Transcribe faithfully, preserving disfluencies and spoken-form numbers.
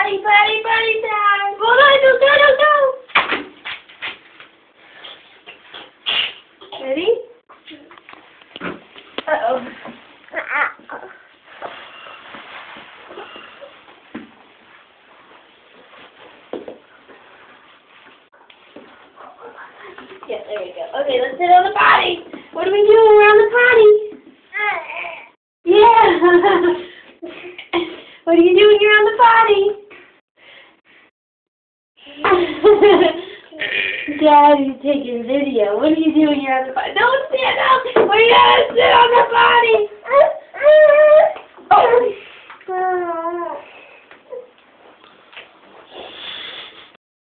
potty, potty, potty time. Hold on, don't go, don't go. Ready? Uh-oh. Yeah, there we go. Okay, let's sit on the potty. What are we doing? We're on the potty. Yeah. What do you do when you're on the potty? Daddy's taking video. What do you do when you're on the potty? Don't stand up. We gotta sit on the potty. Oh.